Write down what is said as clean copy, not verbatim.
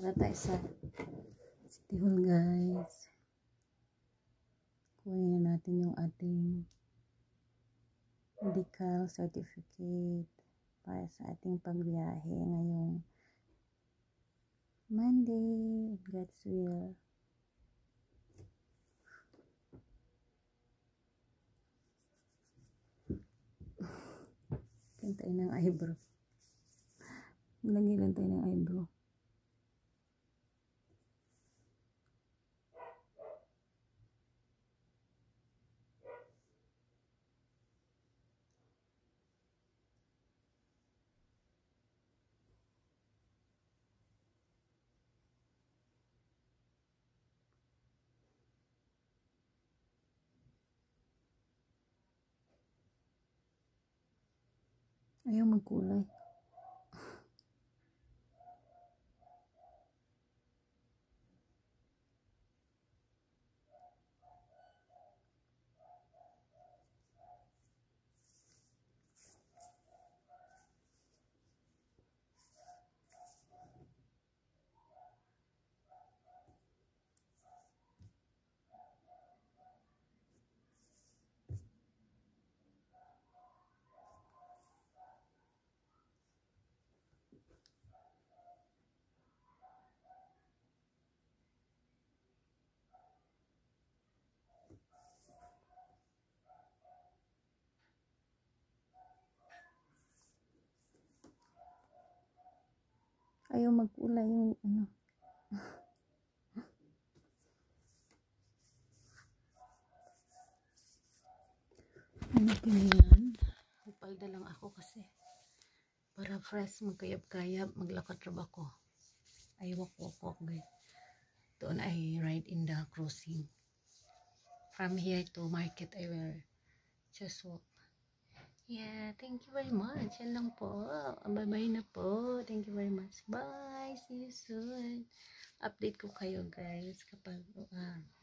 Para tayo sa City Hall, guys. Kunin na natin yung ating medical certificate para sa ating pagbiyahe ngayong Monday, God's will. Tayo ng eyebrow. Lagyan tayo ng eyebrow. Ayaw magkulay. Ayaw magkulay yung ano. Ano yan? Upalda lang ako kasi para fresh, magkayab-kayab, maglakad raba ko. Ay walk guys. Doon ay ride in the crossing. From here to market I will just walk. Yeah, thank you very much. Yan lang po. Bye-bye na po. Thank you very much. Bye. See you soon. Update ko kayo guys kapag